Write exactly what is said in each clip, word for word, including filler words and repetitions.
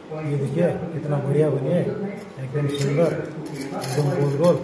ये देखिए कितना बढ़िया बनी है, एकदम सुंदर, एकदम गोल गोल।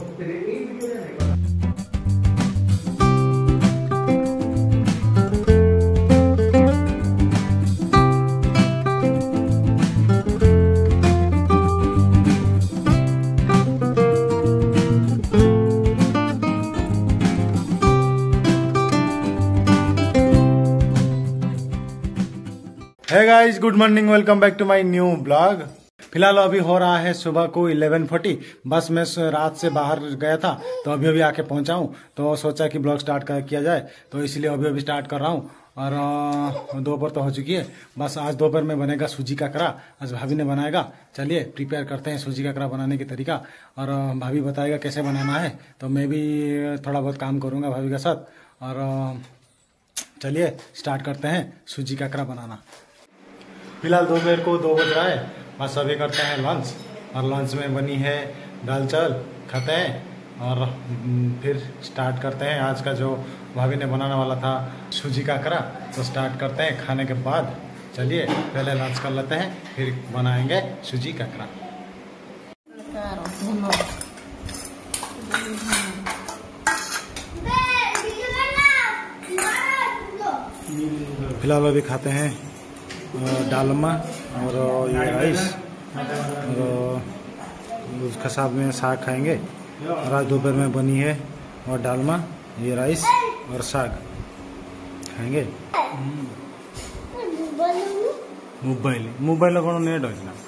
Hey guys, good morning, welcome back to my new blog. फिलहाल अभी हो रहा है सुबह को इलेवन फोर्टी। बस मैं रात से बाहर गया था तो अभी अभी आके पहुंचा हूं, तो सोचा कि ब्लॉग स्टार्ट कर किया जाए, तो इसलिए अभी अभी स्टार्ट कर रहा हूं। और दोपहर तो हो चुकी है। बस आज दोपहर में बनेगा सूजी का करा, आज भाभी ने बनाएगा। चलिए प्रिपेयर करते हैं सूजी का करा बनाने की तरीका, और भाभी बताएगा कैसे बनाना है, तो मैं भी थोड़ा बहुत काम करूँगा भाभी के साथ। और चलिए स्टार्ट करते हैं सूजी का करा बनाना। फिलहाल दोपहर को दो बज रहा है, बस अभी करते हैं लंच। और लंच में बनी है दाल चावल, खाते हैं और फिर स्टार्ट करते हैं आज का जो भाभी ने बनाने वाला था सूजी का करा, तो स्टार्ट करते हैं खाने के बाद। चलिए पहले लंच कर लेते हैं, फिर बनाएंगे सूजी का करा। फिलहाल अभी खाते हैं डालमा और ये राइस, और उसके साथ में साग खाएंगे। और आज दोपहर में बनी है और डालमा, ये राइस और साग खाएंगे। मोबाइल मोबाइल कौन नेट हो ना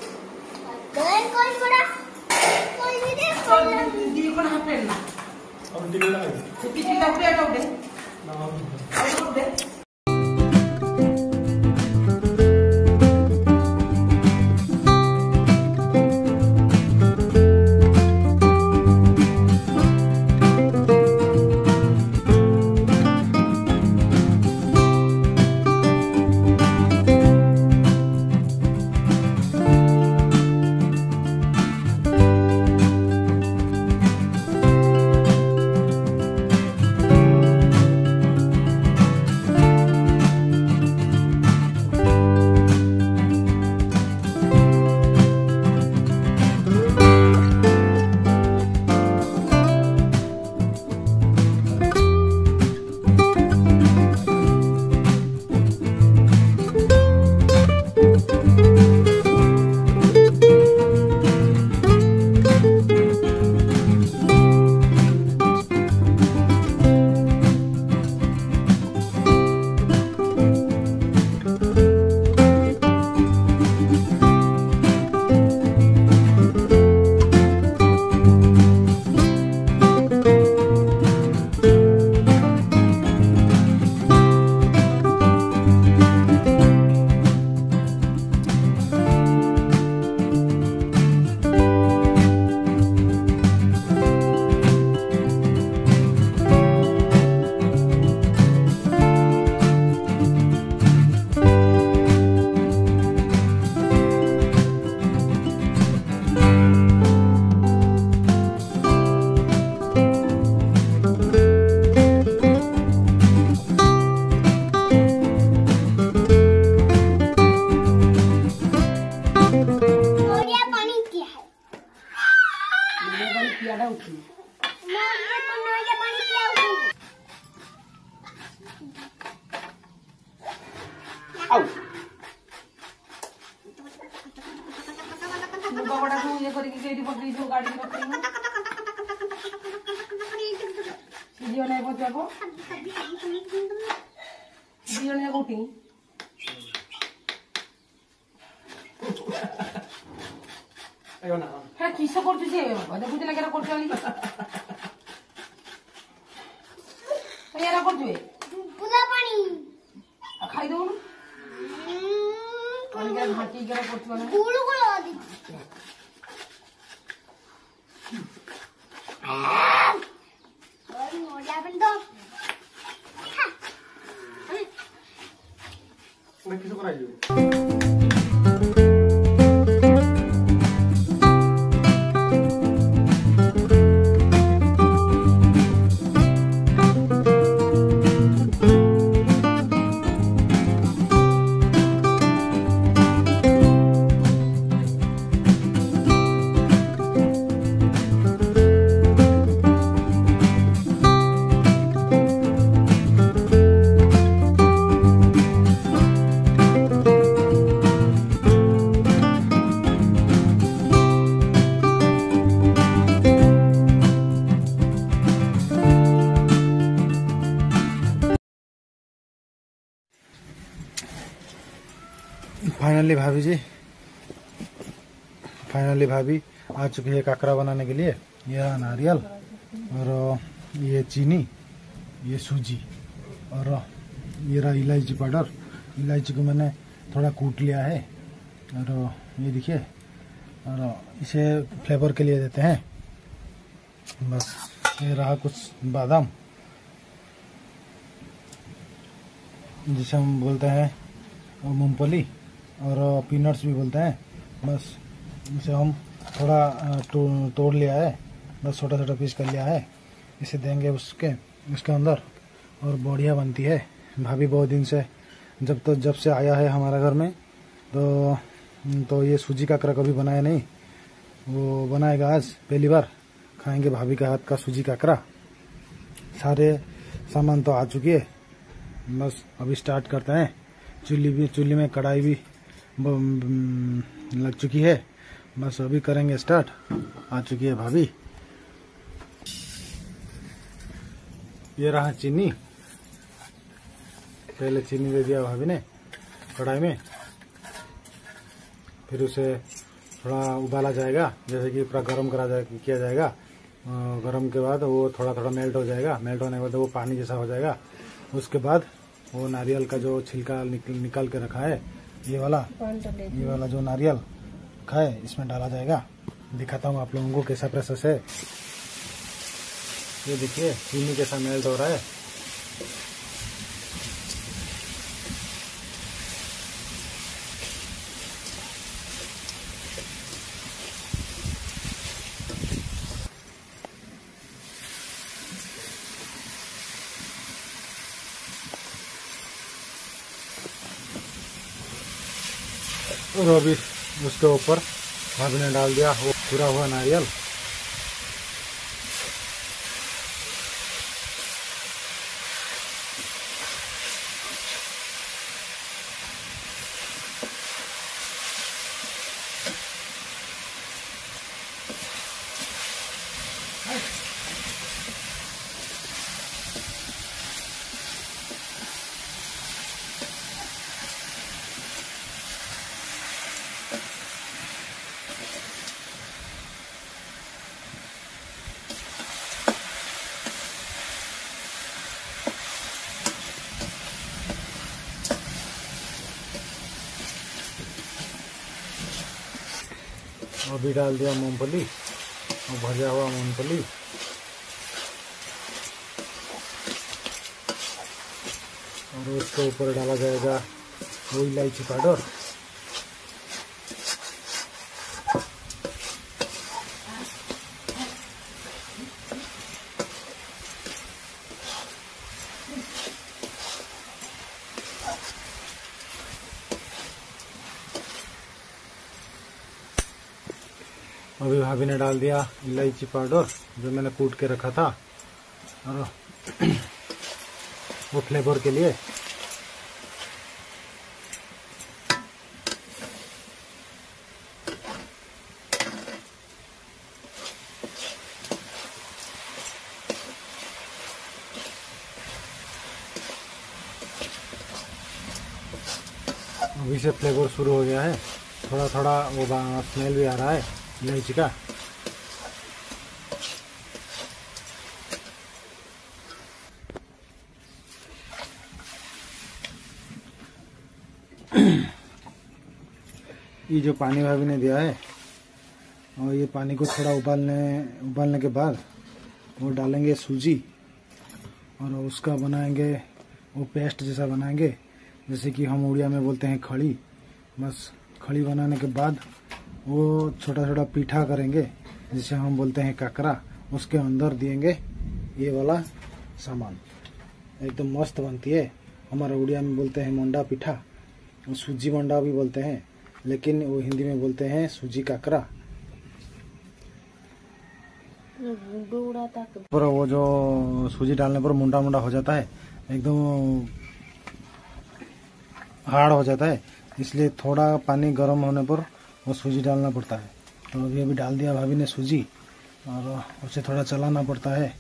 किस खाई दो घाटी फाइनली भाभी जी फाइनली भाभी आ चुकी है काकरा बनाने के लिए। यह नारियल और ये चीनी, ये सूजी और ये रहा इलायची पाउडर। इलायची को मैंने थोड़ा कूट लिया है और ये देखिए, और इसे फ्लेवर के लिए देते हैं। बस ये रहा कुछ बादाम, जिसे हम बोलते हैं मूंगफली और पीनट्स भी बोलते हैं। बस इसे हम थोड़ा तो, तोड़ लिया है, बस छोटा छोटा पीस कर लिया है। इसे देंगे उसके उसके अंदर और बढ़िया बनती है। भाभी बहुत दिन से जब तो जब से आया है हमारा घर में तो तो ये सूजी काकरा कभी बनाया नहीं, वो बनाएगा आज पहली बार। खाएंगे भाभी का हाथ का सूजी काकरा। सारे सामान तो आ चुकी है, बस अभी स्टार्ट करते हैं। चूल्ही भी चूल्ही में कढ़ाई भी लग चुकी है, बस अभी करेंगे स्टार्ट। आ चुकी है भाभी। ये रहा चीनी, पहले चीनी दे दिया भाभी ने कढ़ाई में, फिर उसे थोड़ा उबाला जाएगा, जैसे कि पूरा गर्म करा जाए किया जाएगा। गर्म के बाद वो थोड़ा थोड़ा मेल्ट हो जाएगा। मेल्ट होने के बाद वो पानी जैसा हो जाएगा। उसके बाद वो नारियल का जो छिलका निकल निकाल के रखा है, ये वाला ये वाला जो नारियल रखा है, इसमें डाला जाएगा। दिखाता हूँ आप लोगों को कैसा प्रोसेस है। ये देखिए चीनी कैसा मेल्ट हो रहा है। और अभी उसके ऊपर भाभी ने डाल दिया वो पूरा हुआ नारियल। अभी डाल दिया मूंगफली और भजा हुआ मूंगफली। और उसके ऊपर डाला जाएगा वो इलायची पाउडर। अभी भाभी ने डाल दिया इलायची पाउडर जो मैंने कूट के रखा था, और वो फ्लेवर के लिए। अभी से फ्लेवर शुरू हो गया है, थोड़ा थोड़ा वो स्मेल भी आ रहा है इलायची का। ये जो पानी भाभी ने दिया है, और ये पानी को थोड़ा उबालने उबालने के बाद वो डालेंगे सूजी, और उसका बनाएंगे वो पेस्ट जैसा बनाएंगे, जैसे कि हम उड़िया में बोलते हैं खड़ी। बस खड़ी बनाने के बाद वो छोटा छोटा पीठा करेंगे, जिसे हम बोलते हैं काकरा। उसके अंदर देंगे ये वाला सामान, एकदम मस्त बनती है। हमारा उड़िया में बोलते हैं मंडा पीठा, और सूजी मंडा भी बोलते हैं, लेकिन वो हिंदी में बोलते हैं सूजी काकरा। पर वो जो सूजी डालने पर मुंडा मुंडा हो जाता है, एकदम हार्ड हो जाता है, इसलिए थोड़ा पानी गर्म होने पर वो सूजी डालना पड़ता है। तो अभी अभी डाल दिया भाभी ने सूजी, और उसे थोड़ा चलाना पड़ता है,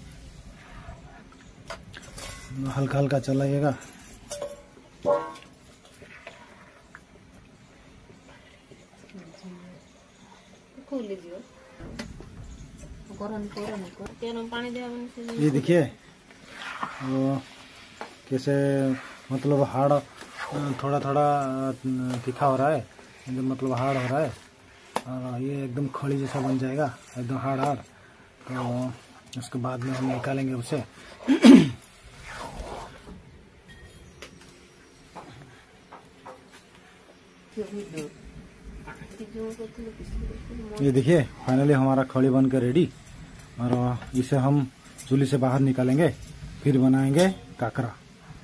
हल्का हल्का चलाइएगा। ये देखिए वो कैसे मतलब हार्ड थोड़ा थोड़ा तीखा हो रहा है, एकदम मतलब हार्ड हो रहा है और ये एकदम खड़ी जैसा बन जाएगा, एकदम हार्ड हार्ड। तो उसके बाद में हम निकालेंगे उसे। ये देखिए फाइनली हमारा खड़ी बन के रेडी, और इसे हम चूल्हे से बाहर निकालेंगे, फिर बनाएंगे काकरा।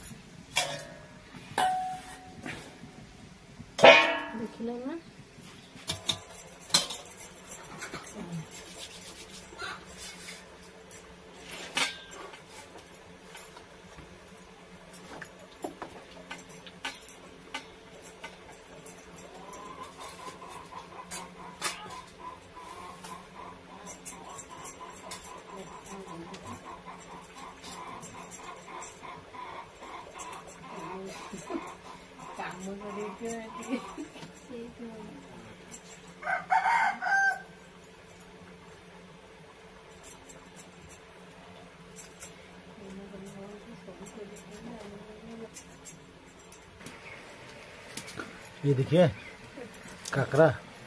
ये देखिए काकरा।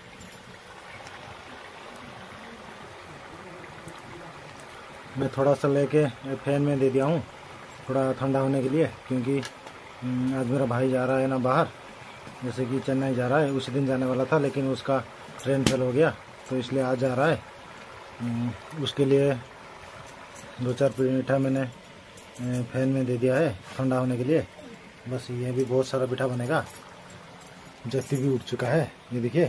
मैं थोड़ा सा लेके फैन में दे दिया हूँ थोड़ा ठंडा होने के लिए, क्योंकि आज मेरा भाई जा रहा है ना बाहर, जैसे कि चेन्नई जा रहा है। उसी दिन जाने वाला था लेकिन उसका ट्रेन फेल हो गया, तो इसलिए आज जा रहा है। उसके लिए दो चार मीठा मैंने फैन में दे दिया है ठंडा होने के लिए। बस ये भी बहुत सारा मीठा बनेगा। जत्ती भी उठ चुका है, ये देखिए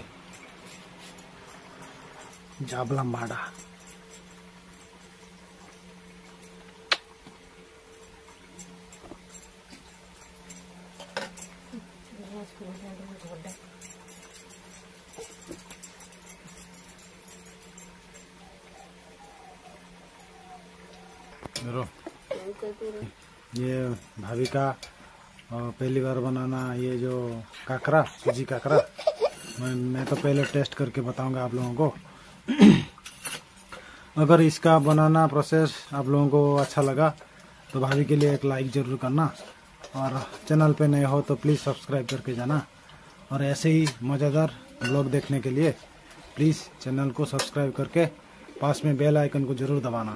जाबला माड़ा। ये भाभी का पहली बार बनाना ये जो काकरा, सूजी काकरा। मैं, मैं तो पहले टेस्ट करके बताऊंगा आप लोगों को। अगर इसका बनाना प्रोसेस आप लोगों को अच्छा लगा तो भाभी के लिए एक लाइक ज़रूर करना, और चैनल पे नए हो तो प्लीज़ सब्सक्राइब करके जाना। और ऐसे ही मज़ेदार ब्लॉग देखने के लिए प्लीज़ चैनल को सब्सक्राइब करके पास में बेल आइकन को ज़रूर दबाना।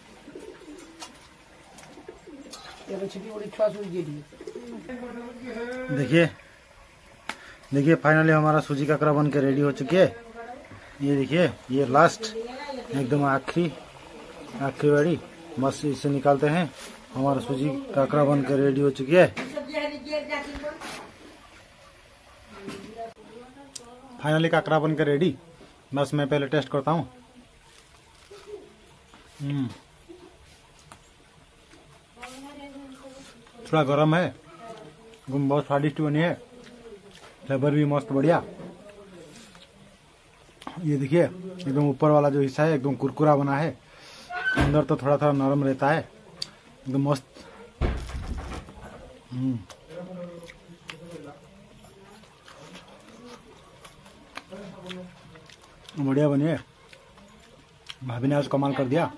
देखिए देखिए फाइनली हमारा सूजी काकरा बन के रेडी हो चुकी है। ये देखिए ये लास्ट एकदम आखिरी आखिरी वाली, बस इसे निकालते हैं। हमारा सूजी काकरा बन के रेडी हो चुकी है। फाइनली काकरा बन के रेडी। बस मैं पहले टेस्ट करता हूँ। थोड़ा गरम है, बहुत स्वादिष्ट बनी है, फ्लेवर भी मस्त बढ़िया। ये देखिए एकदम ऊपर वाला जो हिस्सा है एकदम कुरकुरा बना है, अंदर तो थोड़ा थोड़ा नरम रहता है, एकदम मस्त। हम्म बढ़िया बनी है। भाभी ने आज कमाल कर दिया,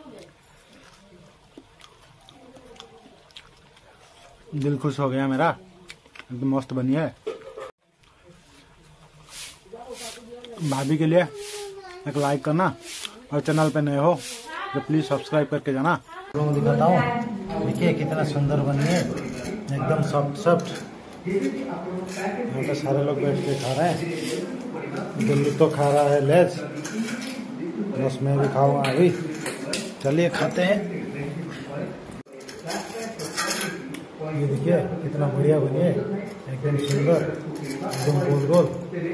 दिल खुश हो गया मेरा, एकदम मस्त बनी है। भाभी के लिए एक लाइक करना, और चैनल पे नए हो तो प्लीज सब्सक्राइब करके जाना। लोगों को दिखाता हूँ, देखिए कितना सुंदर बनी है, एकदम सॉफ्ट सॉफ्ट। यहाँ पे सारे लोग बैठ के खा रहे हैं। दिल्ली तो खा रहा है लेज, बस मैं भी खाऊंगा अभी। चलिए खाते हैं। ये देखिए कितना बढ़िया बनी है, एकदम सुंदर, एकदम गोल गोल।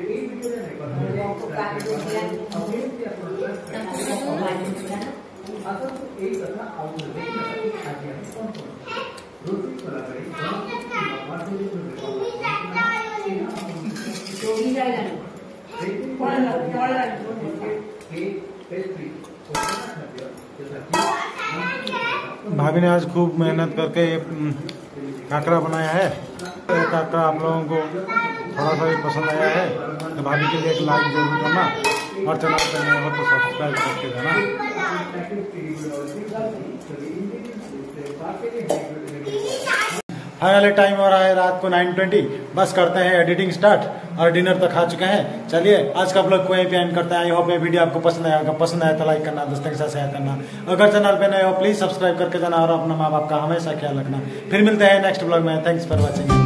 भाभी ने आज खूब मेहनत करके काकरा बनाया है। काकरा आप लोगों को थोड़ा सा भी पसंद आया है तो भाभी के लिए एक लाइक जरूर करना, और चैनल पे नए हो तो सब्सक्राइब करके जाना। फाइनली टाइम हो रहा है रात को नाइन ट्वेंटी। बस करते हैं एडिटिंग स्टार्ट और डिनर तो खा चुके हैं। चलिए आज का ब्लॉग को यहीं पे एंड करते हैं। आई होप ये वीडियो आपको पसंद आएगा। पसंद आया तो लाइक करना, दोस्तों के साथ शेयर करना। अगर चैनल पे नए हो प्लीज सब्सक्राइब करके जाना और अपना माँ बाप का हमेशा ख्याल रखना। फिर मिलते हैं नेक्स्ट ब्लॉग में। Thanks for watching.